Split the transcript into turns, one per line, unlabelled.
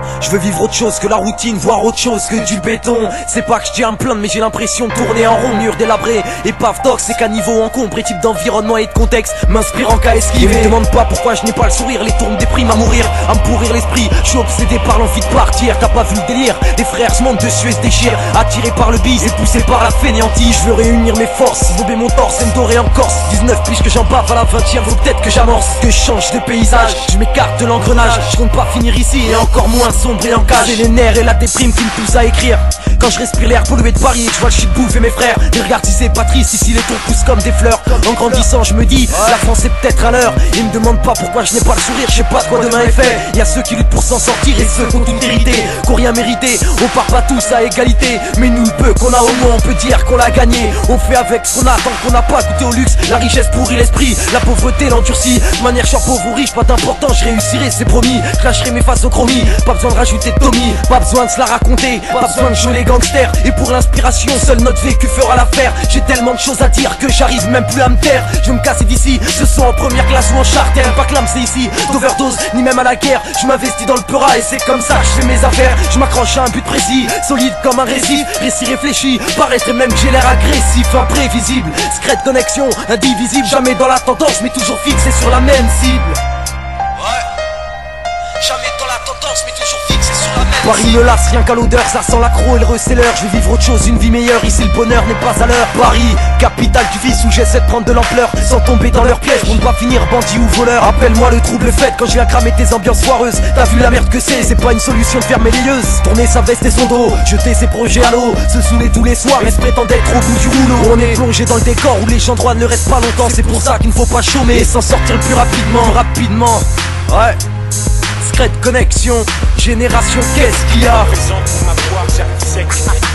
Je veux vivre autre chose que la routine, voir autre chose que du béton. C'est pas que je tiens à me plaindre, mais j'ai l'impression de tourner en rond, mur délabré, épave d'ox, c'est qu'à niveau encombré, type d'environnement et de contexte m'inspirant qu'à esquiver. Ne me demande pas pourquoi je n'ai pas le sourire, les tours me dépriment à mourir, à me pourrir l'esprit. Je suis obsédé par l'envie de partir, t'as pas vu le délire. Les frères se montent dessus et se déchirent, attirés par le bise et poussés par la fainéantise. Je veux réunir mes forces, vober mon torse et me dorer en Corse. 19 piges que j'en bave à la 20e, faut peut-être que j'amorce, que je change de paysage, je m'écarte de l'engrenage. Je compte pas finir ici et encore moins sombre et en cage. J'ai les nerfs et la déprime qui me pousse à écrire. Quand je respire l'air pollué de Paris, je vois le shit bouffer mes frères. Et regarde si c'est Patrice, ici les tours poussent comme des fleurs. En grandissant je me dis, la France est peut-être à l'heure. Ils me demandent pas pourquoi je n'ai pas le sourire, je sais pas de quoi demain est fait. Y'a ceux qui luttent pour s'en sortir et ceux qui ont tout hérité, qui ont rien mérité. On part pas tous à égalité, mais nous le peu qu'on a au moins on peut dire qu'on l'a gagné. On fait avec ce qu'on a tant qu'on n'a pas goûté au luxe. La richesse pourrit l'esprit, la pauvreté l'endurcit. De manière je suis pauvre ou riche, pas d'importance, je réussirai c'est promis. Je clasherai mes faces au chromie, pas besoin de rajouter de Tommy, pas besoin de se la raconter, pas besoin de jouer les gangsters. Et pour l'inspiration, seul notre vécu fera l'affaire. J'ai tellement de choses à dire que j'arrive même plus à me taire. Je veux me casser d'ici, ce soit en première classe ou en charter. Pas que l'âme c'est ici, d'overdose, ni même à la guerre. Je m'investis dans le peura et c'est comme ça que je fais mes affaires. Je m'accroche à un but précis, solide comme un récit. Récit réfléchi, paraîtrait même que j'ai l'air agressif, imprévisible. Secret de connexion, indivisible, jamais dans la tendance, mais toujours fixé sur la même cible. Jamais dans la tendance, mais toujours fixé sur la même. Paris me lasse rien qu'à l'odeur, ça sent l'accro et le reseller. Je vais vivre autre chose, une vie meilleure, ici le bonheur n'est pas à l'heure. Paris, capitale du vice où j'essaie de prendre de l'ampleur, sans tomber dans leur piège pour ne pas finir bandit ou voleur. Appelle-moi le trouble fait quand je viens cramer tes ambiances foireuses. T'as vu la merde que c'est pas une solution de fermer les yeux. Tourner sa veste et son dos, jeter ses projets à l'eau, se saouler tous les soirs, mais se prétendre être au bout du rouleau. On est plongé dans le décor où les gens droits ne restent pas longtemps. C'est pour ça qu'il ne faut pas chômer et s'en sortir le plus rapidement. Ouais. Secret de connexion, génération, qu'est-ce qu'il y a?
Présent pour ma voix, certes sec.